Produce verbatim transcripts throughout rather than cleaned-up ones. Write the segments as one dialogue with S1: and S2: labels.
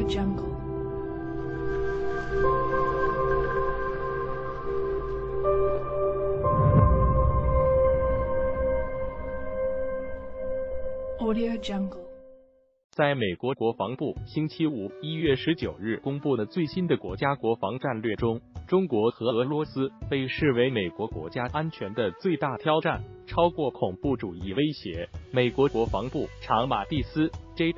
S1: Jungle. Audio Jungle.
S2: 在美国国防部星期五一月十九日公布的最新的国家国防战略中，中国和俄罗斯被视为美国国家安全的最大挑战，超过恐怖主义威胁。美国国防部长马蒂斯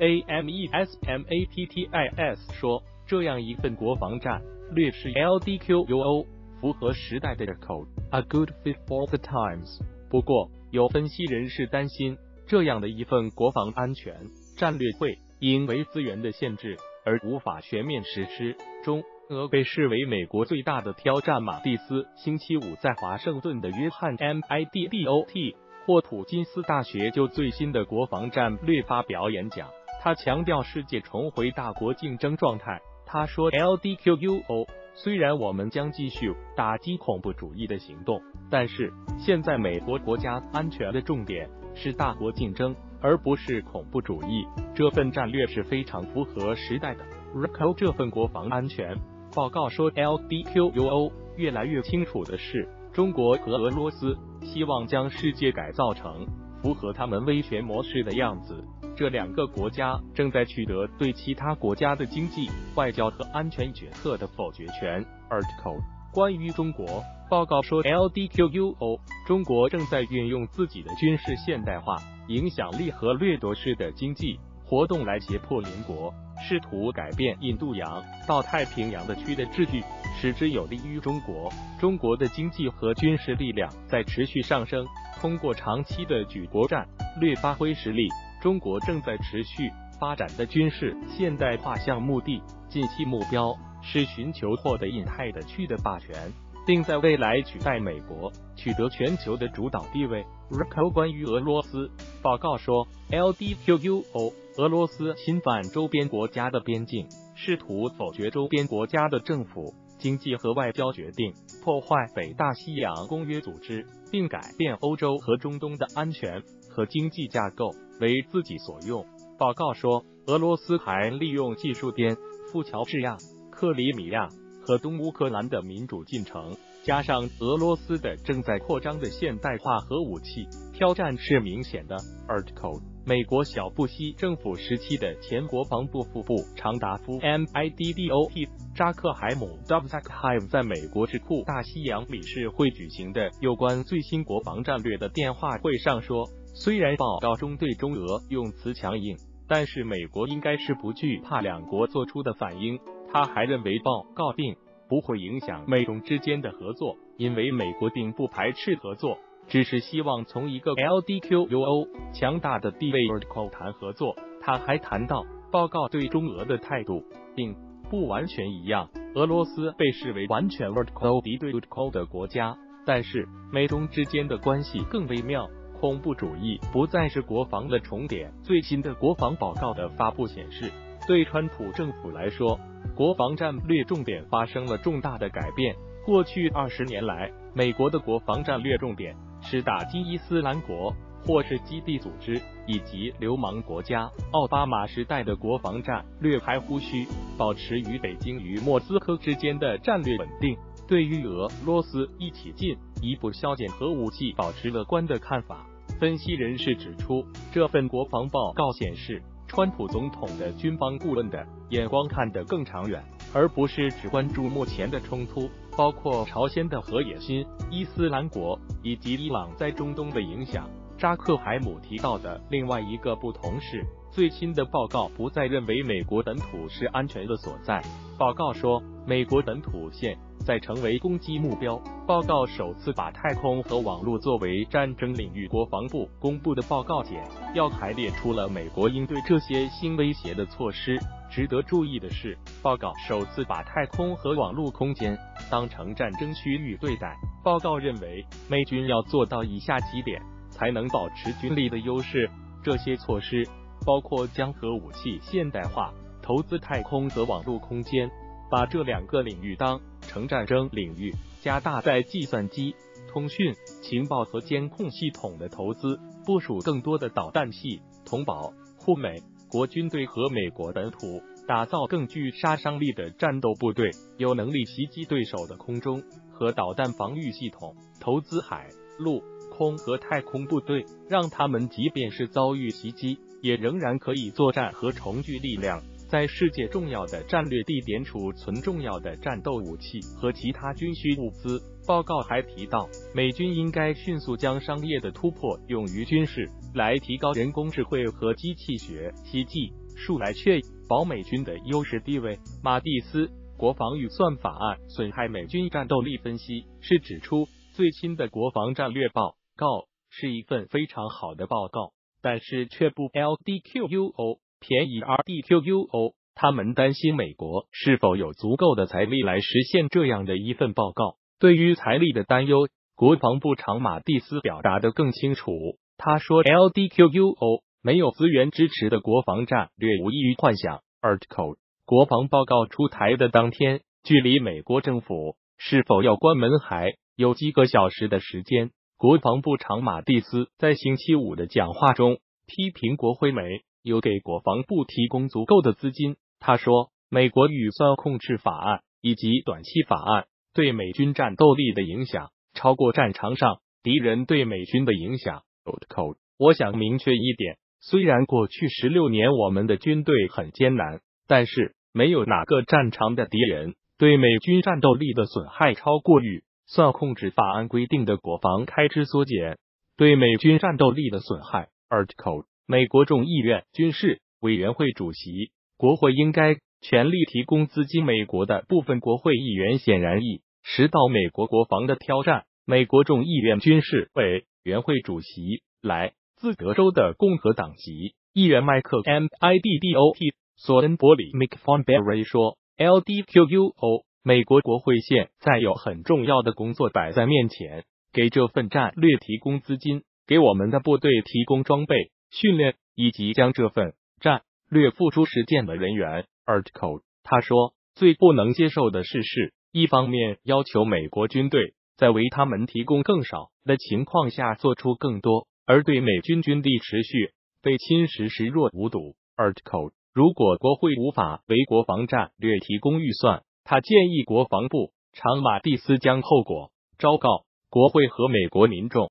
S2: （James Mattis） 说，这样一份国防战略是 L D Q U O， 符合时代的 code，a good fit for the times。不过，有分析人士担心，这样的一份国防安全战略会因为资源的限制而无法全面实施。中俄被视为美国最大的挑战。马蒂斯星期五在华盛顿的约翰 M I D D O T 霍普金斯大学就最新的国防战略发表演讲，他强调世界重回大国竞争状态。他说 L D Q U O， 虽然我们将继续打击恐怖主义的行动，但是现在美国国家安全的重点是大国竞争，而不是恐怖主义。这份战略是非常符合时代的。R C O 这份国防安全报告说 L D Q U O 越来越清楚的是，中国和俄罗斯希望将世界改造成符合他们威权模式的样子。这两个国家正在取得对其他国家的经济、外交和安全决策的否决权。Article 关于中国报告说 L D Q U O， 中国正在运用自己的军事现代化、影响力和掠夺式的经济活动来胁迫邻国，试图改变印度洋到太平洋的区的秩序，使之有利于中国。中国的经济和军事力量在持续上升，通过长期的举国战略发挥实力。中国正在持续发展的军事现代化项目的近期目标是寻求获得印太的区的霸权，并在未来取代美国，取得全球的主导地位。R C O 关于俄罗斯报告说 L D Q U O， 俄罗斯侵犯周边国家的边境，试图否决周边国家的政府、经济和外交决定，破坏北大西洋公约组织，并改变欧洲和中东的安全和经济架构，为自己所用。报告说，俄罗斯还利用技术颠覆乔治亚、克里米亚和东乌克兰的民主进程，加上俄罗斯的正在扩张的现代化核武器，挑战是明显的。Article 美国小布希政府时期的前国防部副部长达夫 M I D D O T 扎克海姆 Zackheim 在美国智库大西洋理事会举行的有关最新国防战略的电话会上说，虽然报告中对中俄用词强硬，但是美国应该是不惧怕两国做出的反应。他还认为报告并不会影响美中之间的合作，因为美国并不排斥合作，只是希望从一个 L D Q U O 强大的地位谈合作。他还谈到报告对中俄的态度并不完全一样，俄罗斯被视为完全敌对的国家，但是美中之间的关系更微妙，恐怖主义不再是国防的重点。最新的国防报告的发布显示，对川普政府来说，国防战略重点发生了重大的改变。过去二十年来，美国的国防战略重点是打击伊斯兰国或是基地组织以及流氓国家。奥巴马时代的国防战略还呼吁保持与北京与莫斯科之间的战略稳定，对于俄罗斯一起进一步削减核武器保持乐观的看法。分析人士指出，这份国防报告显示，川普总统的军方顾问的眼光看得更长远，而不是只关注目前的冲突，包括朝鲜的核野心、伊斯兰国以及伊朗在中东的影响。扎克海姆提到的另外一个不同是，最新的报告不再认为美国本土是安全的所在。报告说，美国本土现在成为攻击目标。报告首次把太空和网络作为战争领域。国防部公布的报告简要还列出了美国应对这些新威胁的措施。值得注意的是，报告首次把太空和网络空间当成战争区域对待。报告认为，美军要做到以下几点才能保持军力的优势。这些措施包括将核武器现代化、投资太空和网络空间，把这两个领域当成战争领域，加大在计算机、通讯、情报和监控系统的投资，部署更多的导弹系统，保护美国军队和美国本土打造更具杀伤力的战斗部队，有能力袭击对手的空中和导弹防御系统，投资海陆空和太空部队，让他们即便是遭遇袭击，也仍然可以作战和重聚力量，在世界重要的战略地点储存重要的战斗武器和其他军需物资。报告还提到，美军应该迅速将商业的突破用于军事，来提高人工智慧和机器学习技术，来确保美军的优势地位。马蒂斯国防预算法案损害美军战斗力分析是指出，最新的国防战略报告是一份非常好的报告，但是却不 L D Q U O 便宜 R D Q U O。他们担心美国是否有足够的财力来实现这样的一份报告。对于财力的担忧，国防部长马蒂斯表达得更清楚。他说 L D Q U O 没有资源支持的国防战略无异于幻想。Article 国防报告出台的当天，距离美国政府是否要关门还有几个小时的时间。国防部长马蒂斯在星期五的讲话中批评国会没有给国防部提供足够的资金。他说，美国预算控制法案以及短期法案对美军战斗力的影响超过战场上敌人对美军的影响。我想明确一点，虽然过去十六年我们的军队很艰难，但是没有哪个战场的敌人对美军战斗力的损害超过预算控制法案规定的国防开支缩减对美军战斗力的损害。Article 美国众议院军事委员会主席，国会应该全力提供资金。美国的部分国会议员显然意识到美国国防的挑战。美国众议院军事委员会主席来自德州的共和党籍议员麦克 M I D D O T 索恩伯里 McFarberry 说 L D Q U O 美国国会现在有很重要的工作摆在面前，给这份战略提供资金，给我们的部队提供装备、训练，以及将这份战略付诸实践的人员。Article 他说，最不能接受的事是，一方面要求美国军队在为他们提供更少的情况下做出更多，而对美军军力持续被侵蚀视若无睹。Article 如果国会无法为国防战略提供预算，他建议国防部长马蒂斯将后果昭告国会和美国民众。